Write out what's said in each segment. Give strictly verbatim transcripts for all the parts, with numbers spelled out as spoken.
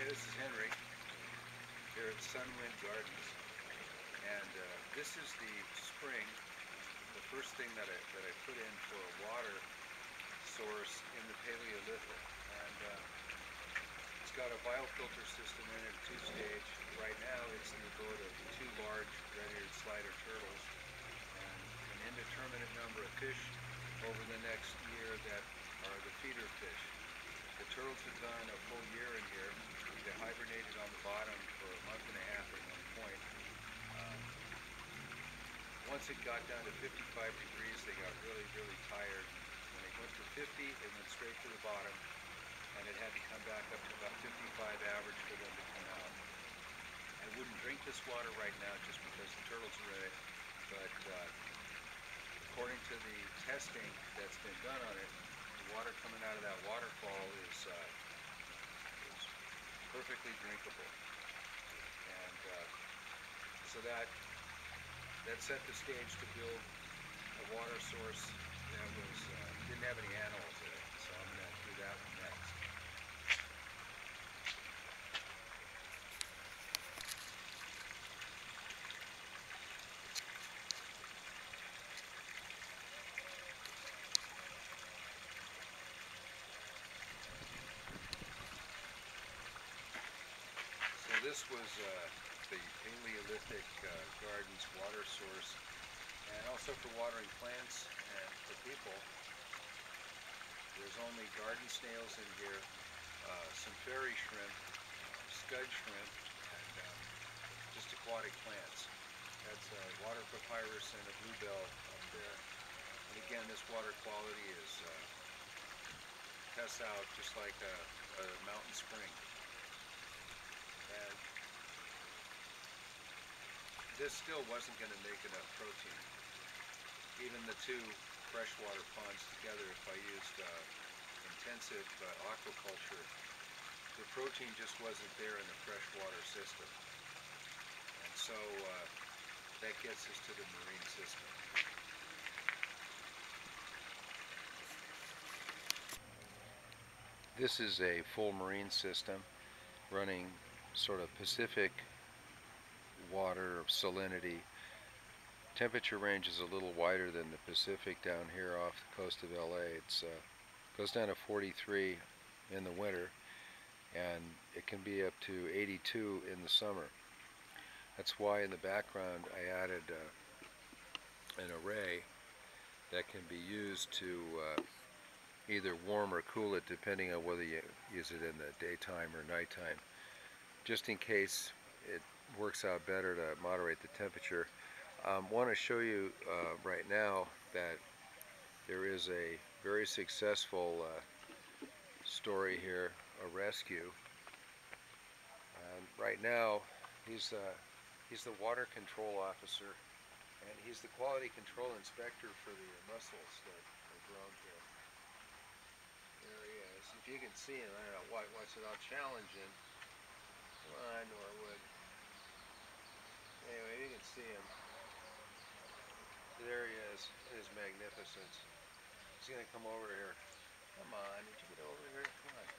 Hey, this is Henry here at Sunwind Gardens, and uh, this is the spring, the first thing that I, that I put in for a water source in the Paleolithic, and uh, it's got a biofilter system in it, two-stage. Right now it's the abode of two large red-eared slider turtles and an indeterminate number of fish over the next year that are the feeder fish. The turtles have done a full year in here. They hibernated on the bottom for a month and a half at one point. Um, once it got down to fifty-five degrees, they got really, really tired. When it went to fifty, it went straight to the bottom, and it had to come back up to about fifty-five average for them to come out. I wouldn't drink this water right now just because the turtles are in it, but uh, according to the testing that's been done on it, the water coming out of that waterfall is, uh, is perfectly drinkable. And uh, so that that set the stage to build a water source that was uh, didn't have any animals in it. So I'm going to do that one next. So this was uh, the Paleolithic uh, Gardens water source, and also for watering plants and for people. There's only garden snails in here, uh, some fairy shrimp, uh, scud shrimp, and um, just aquatic plants. That's a water papyrus and a bluebell up there. And again, this water quality is uh, tests out just like a, a mountain spring. And this still wasn't going to make enough protein. Even the two freshwater ponds together, if I used uh, intensive uh, aquaculture, the protein just wasn't there in the freshwater system. And so uh, that gets us to the marine system. This is a full marine system running sort of Pacific water salinity. Temperature range is a little wider than the Pacific down here off the coast of L A. It's uh, goes down to forty-three in the winter, and it can be up to eighty-two in the summer. That's why in the background I added uh, an array that can be used to uh, either warm or cool it depending on whether you use it in the daytime or nighttime. Just in case it works out better to moderate the temperature. I um, want to show you uh, right now that there is a very successful uh, story here, a rescue. And right now he's uh, he's the water control officer, and he's the quality control inspector for the mussels that are grown here. There he is. If you can see him, I don't know, watch, watch it, I'll challenge him. Come on, Norwood. Anyway, you can see him. There he is, his magnificence. He's going to come over here. Come on, did you get over here? Come on.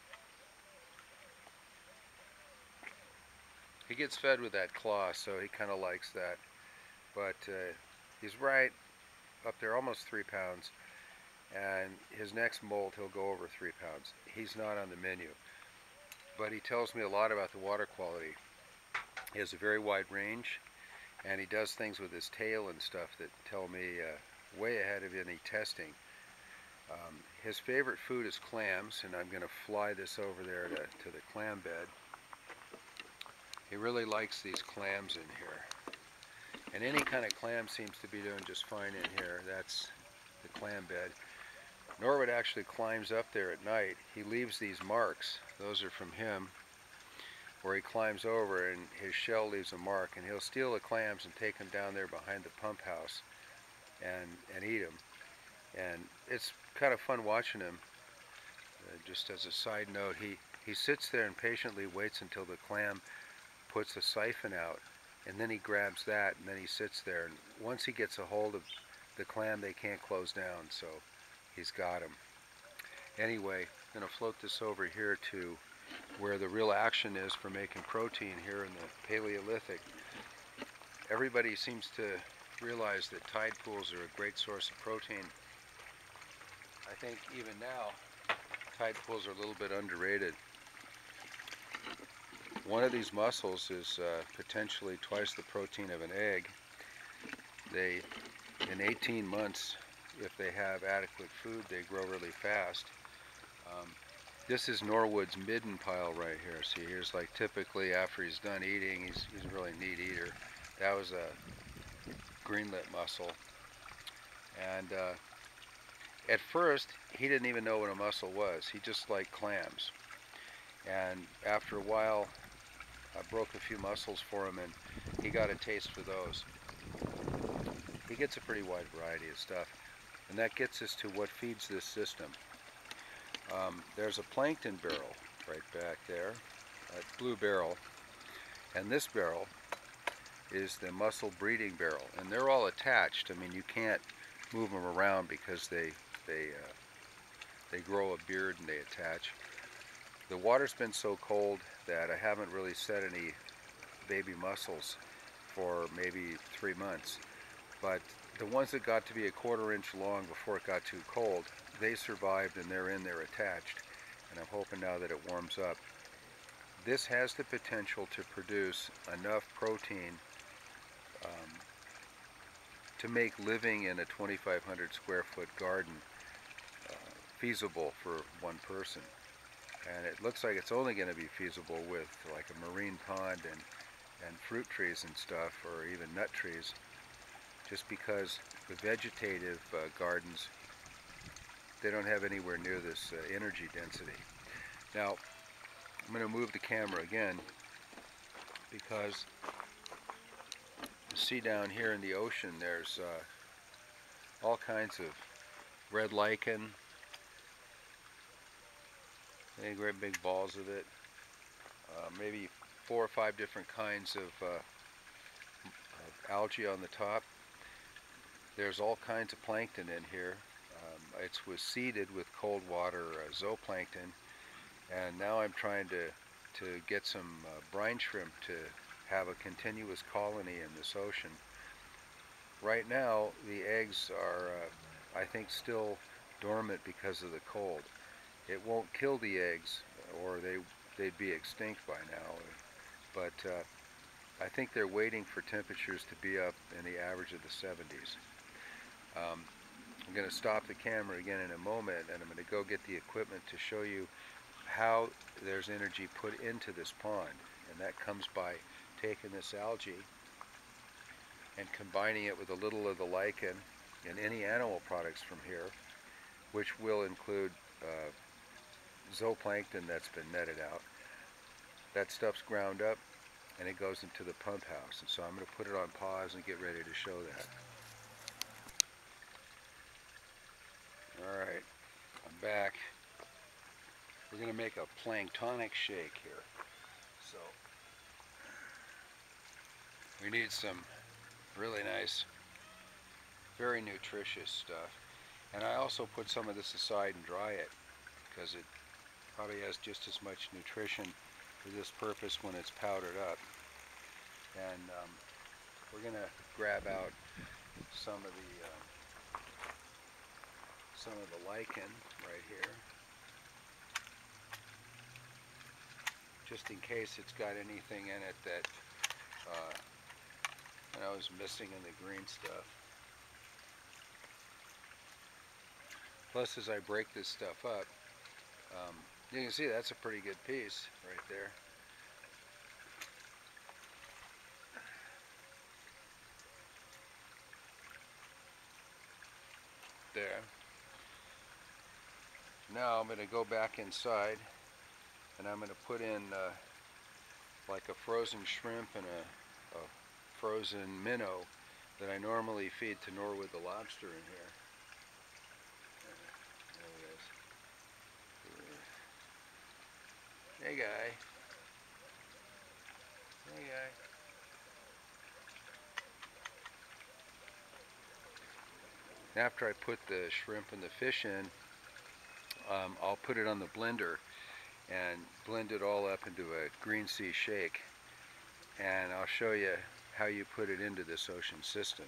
He gets fed with that claw, so he kind of likes that. But uh, he's right up there, almost three pounds. And his next molt, he'll go over three pounds. He's not on the menu. But he tells me a lot about the water quality. He has a very wide range, and he does things with his tail and stuff that tell me uh, way ahead of any testing. Um, his favorite food is clams, and I'm going to fly this over there to, to the clam bed. He really likes these clams in here. And any kind of clam seems to be doing just fine in here. That's the clam bed. Norwood actually climbs up there at night. He leaves these marks. Those are from him, where he climbs over and his shell leaves a mark, and he'll steal the clams and take them down there behind the pump house and, and eat them. And it's kind of fun watching him. Uh, just as a side note, he, he sits there and patiently waits until the clam puts a siphon out, and then he grabs that, and then he sits there. And once he gets a hold of the clam, they can't close down, so he's got him. Anyway, I'm going to float this over here to where the real action is for making protein here in the Paleolithic. Everybody seems to realize that tide pools are a great source of protein. I think even now, tide pools are a little bit underrated. One of these mussels is uh, potentially twice the protein of an egg. They, in eighteen months, if they have adequate food, they grow really fast. Um, this is Norwood's midden pile right here. See, here's like typically after he's done eating, he's, he's a really neat eater. That was a greenlet mussel. And uh, at first, he didn't even know what a mussel was. He just liked clams. And after a while, I broke a few mussels for him, and he got a taste for those. He gets a pretty wide variety of stuff. And that gets us to what feeds this system. Um, there's a plankton barrel right back there, a blue barrel. And this barrel is the mussel breeding barrel. And they're all attached. I mean, you can't move them around because they, they, uh, they grow a beard and they attach. The water's been so cold that I haven't really set any baby mussels for maybe three months. But the ones that got to be a quarter inch long before it got too cold, they survived and they're in there attached. And I'm hoping now that it warms up. This has the potential to produce enough protein um, to make living in a twenty-five hundred square foot garden uh, feasible for one person. And it looks like it's only going to be feasible with like a marine pond and, and fruit trees and stuff, or even nut trees, just because the vegetative uh, gardens, they don't have anywhere near this uh, energy density. Now, I'm going to move the camera again because you see down here in the ocean there's uh, all kinds of red lichen. Any great big balls of it. Uh, maybe four or five different kinds of, uh, of algae on the top. There's all kinds of plankton in here. Um, it was seeded with cold water uh, zooplankton, and now I'm trying to, to get some uh, brine shrimp to have a continuous colony in this ocean. Right now, the eggs are, uh, I think, still dormant because of the cold. It won't kill the eggs, or they, they'd be extinct by now, but uh, I think they're waiting for temperatures to be up in the average of the seventies. Um, I'm going to stop the camera again in a moment, and I'm going to go get the equipment to show you how there's energy put into this pond, and that comes by taking this algae and combining it with a little of the lichen and any animal products from here, which will include uh, zooplankton that's been netted out. That stuff's ground up and it goes into the pump house, and so I'm going to put it on pause and get ready to show that. Alright, I'm back. We're going to make a planktonic shake here. So we need some really nice, very nutritious stuff. And I also put some of this aside and dry it because it probably has just as much nutrition for this purpose when it's powdered up. And um, we're going to grab out some of the uh, some of the lichen right here, just in case it's got anything in it that uh, you know, is missing in the green stuff. Plus, as I break this stuff up, um, you can see that's a pretty good piece right there. There. Now I'm going to go back inside and I'm going to put in uh, like a frozen shrimp and a, a frozen minnow that I normally feed to Norwood the lobster in here. There he is. Hey guy. Hey guy. After I put the shrimp and the fish in, um, I'll put it on the blender and blend it all up into a green sea shake, and I'll show you how you put it into this ocean system.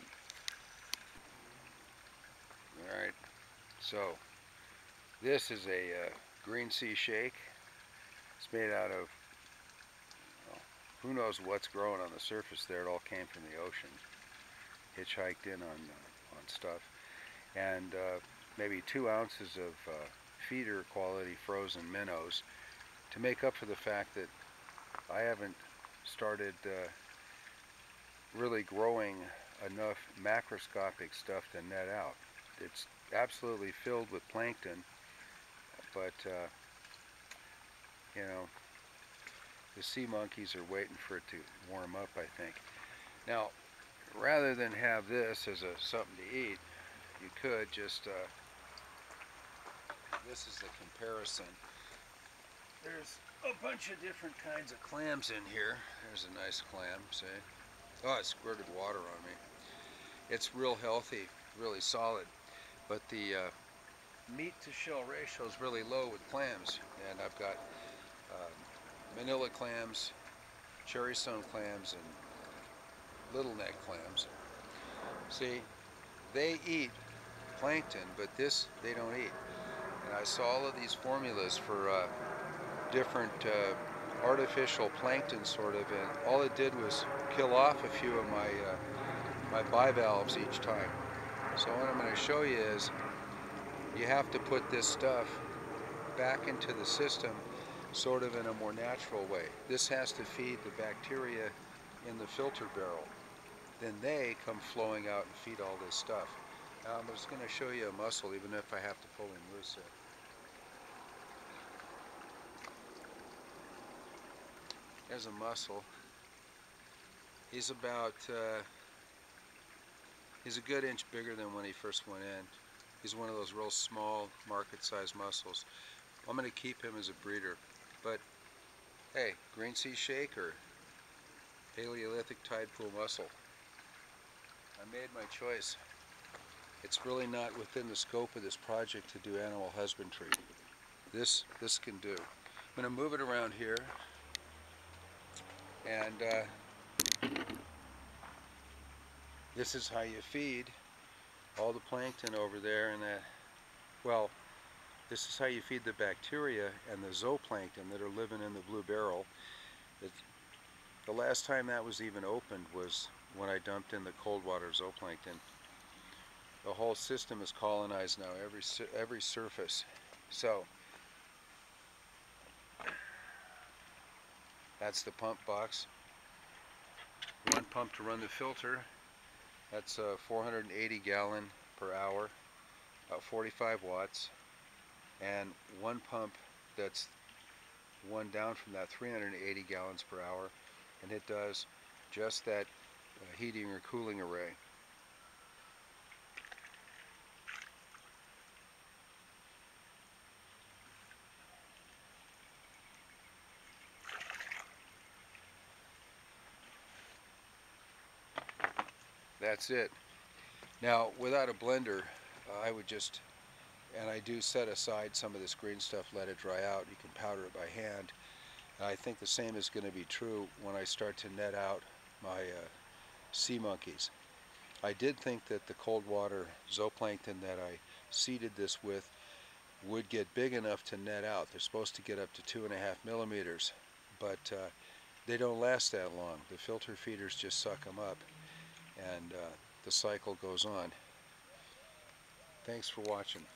Alright, so this is a uh, green sea shake. It's made out of, well, who knows what's growing on the surface there. It all came from the ocean. Hitchhiked in on, uh, on stuff. And uh, maybe two ounces of uh, feeder quality frozen minnows to make up for the fact that I haven't started uh, really growing enough macroscopic stuff to net out. It's absolutely filled with plankton, but uh, you know, the sea monkeys are waiting for it to warm up, I think. Now, rather than have this as a something to eat, you could just, uh, this is the comparison. There's a bunch of different kinds of clams in here. There's a nice clam, see? Oh, it squirted water on me. It's real healthy, really solid, but the uh, meat to shell ratio is really low with clams. And I've got uh, manila clams, cherry stone clams, and little neck clams. See, they eat plankton, but this they don't eat. And I saw all of these formulas for uh, different uh, artificial plankton, sort of, and all it did was kill off a few of my uh, my bivalves each time. So what I'm going to show you is you have to put this stuff back into the system sort of in a more natural way. This has to feed the bacteria in the filter barrel. Then they come flowing out and feed all this stuff. Now I'm just going to show you a mussel, even if I have to pull him loose here. There's a mussel. He's about, uh, he's a good inch bigger than when he first went in. He's one of those real small market-sized mussels. I'm going to keep him as a breeder. But hey, green sea shake or Paleolithic tide pool mussel. I made my choice. It's really not within the scope of this project to do animal husbandry. This, this can do. I'm going to move it around here, and uh, this is how you feed all the plankton over there, and that, well, this is how you feed the bacteria and the zooplankton that are living in the blue barrel. It, the last time that was even opened was when I dumped in the cold water zooplankton. The whole system is colonized now, every every surface. So that's the pump box. One pump to run the filter. That's a four hundred eighty gallon per hour, about forty-five watts. And one pump that's one down from that, three hundred eighty gallons per hour, and it does just that uh, heating or cooling array. That's it. Now, without a blender, uh, I would just, and I do set aside some of this green stuff, let it dry out. You can powder it by hand. And I think the same is going to be true when I start to net out my uh, sea monkeys. I did think that the cold water zooplankton that I seeded this with would get big enough to net out. They're supposed to get up to two and a half millimeters, but uh, they don't last that long. The filter feeders just suck them up, and uh, the cycle goes on. Thanks for watching.